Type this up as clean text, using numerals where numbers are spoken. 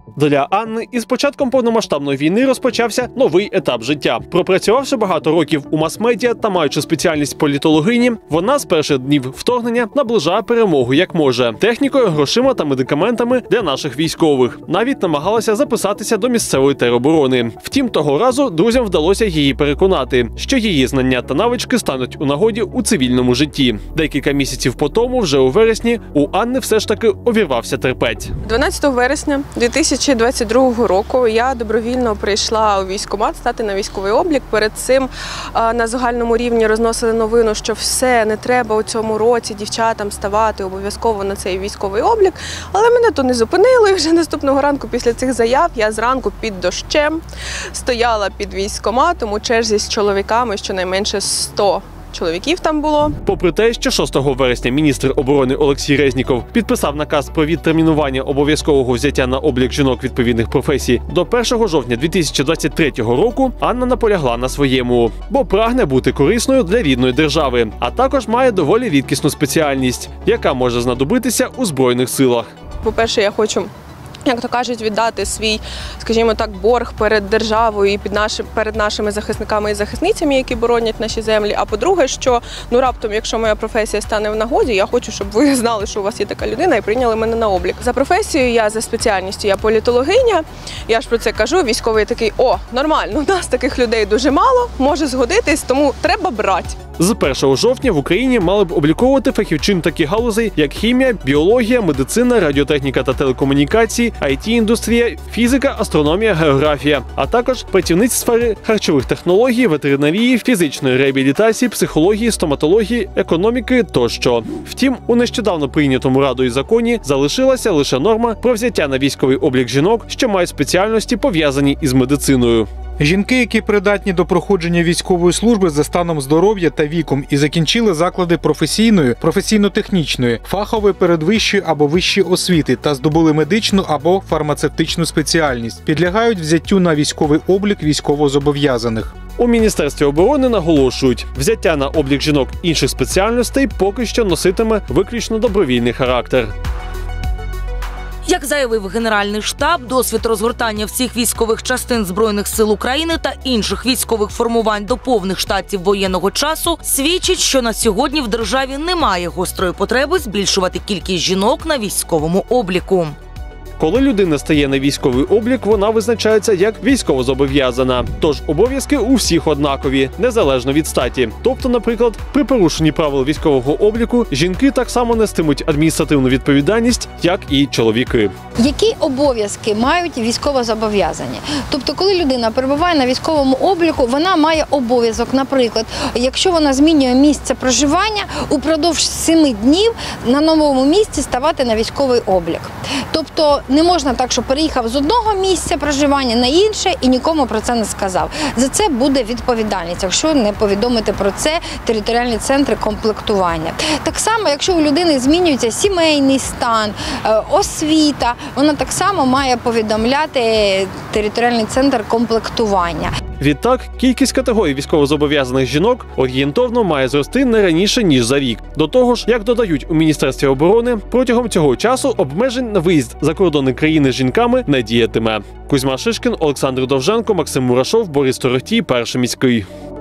Для Анни із початком повномасштабної війни розпочався новий етап життя. Пропрацювавши багато років у мас-медіа та маючи спеціальність політологині, вона з перших днів вторгнення наближає перемогу як може. Технікою, грошима та медикаментами для наших військових. Навіть намагалася записатися до місцевої тероборони. Втім, того разу друзям вдалося її переконати, що її знання та навички стануть у нагоді у цивільному житті. Декілька місяців по тому, вже у вересні, у Анни все ж таки обірвався терпець. 12 вересня 2022 року я добровільно прийшла у військкомат стати на військовий облік. Перед цим на загальному рівні розносили новину, що все, не треба у цьому році дівчатам ставати обов'язково на цей військовий облік. Але мене то не зупинило, і вже наступного ранку після цих заяв я зранку під дощем стояла під військкоматом у черзі з чоловіками, щонайменше 100 чоловіків там було. Попри те, що 6 вересня міністр оборони Олексій Резніков підписав наказ про відтермінування обов'язкового взяття на облік жінок відповідних професій до 1 жовтня 2023 року, Анна наполягла на своєму, бо прагне бути корисною для рідної держави, а також має доволі рідкісну спеціальність, яка може знадобитися у Збройних силах. По-перше, я хочу, як то кажуть, віддати свій, скажімо так, борг перед державою і перед нашими захисниками і захисницями, які боронять наші землі. А по-друге, що раптом, якщо моя професія стане в нагоді, я хочу, щоб ви знали, що у вас є така людина і прийняли мене на облік. За професією я, за спеціальністю, я політологиня. Я ж про це кажу, військовий такий: о, нормально, у нас таких людей дуже мало, може згодитись, тому треба брати. З 1 жовтня в Україні мали б обліковувати фахівчин таких галузей, як хімія, біологія, медицина, радіотехніка та телекомунікації, IT-індустрія, фізика, астрономія, географія, а також працівниць сфери харчових технологій, ветеринарії, фізичної реабілітації, психології, стоматології, економіки тощо. Втім, у нещодавно прийнятому Радою законі залишилася лише норма про взяття на військовий облік жінок, що мають спеціальності, пов'язані із медициною. Жінки, які придатні до проходження військової служби за станом здоров'я та віком і закінчили заклади професійної, професійно-технічної, фахової передвищої або вищої освіти та здобули медичну або фармацевтичну спеціальність, підлягають взяттю на військовий облік військовозобов'язаних. У Міністерстві оборони наголошують, взяття на облік жінок інших спеціальностей поки що носитиме виключно добровільний характер. Як заявив Генеральний штаб, досвід розгортання всіх військових частин Збройних сил України та інших військових формувань до повних штатів воєнного часу свідчить, що на сьогодні в державі немає гострої потреби збільшувати кількість жінок на військовому обліку. Коли людина стає на військовий облік, вона визначається як військовозобов'язана. Тож обов'язки у всіх однакові, незалежно від статі. Тобто, наприклад, при порушенні правил військового обліку жінки так само нестимуть адміністративну відповідальність, як і чоловіки. Які обов'язки мають військовозобов'язані? Тобто, коли людина перебуває на військовому обліку, вона має обов'язок, наприклад, якщо вона змінює місце проживання, упродовж 7 днів на новому місці ставати на військовий облік. Тобто, не можна так, що переїхав з одного місця проживання на інше і нікому про це не сказав. За це буде відповідальність, якщо не повідомити про це територіальні центри комплектування. Так само, якщо у людини змінюється сімейний стан, освіта, вона так само має повідомляти територіальний центр комплектування. Відтак, кількість категорій військовозобов'язаних жінок орієнтовно має зрости не раніше, ніж за рік. До того ж, як додають у Міністерстві оборони, протягом цього часу обмежень на виїзд за кордони країни з жінками не діятиме. Кузьма Шишкін, Олександр Довженко, Максим Мурашов, Борис Торохтій, Перший міський.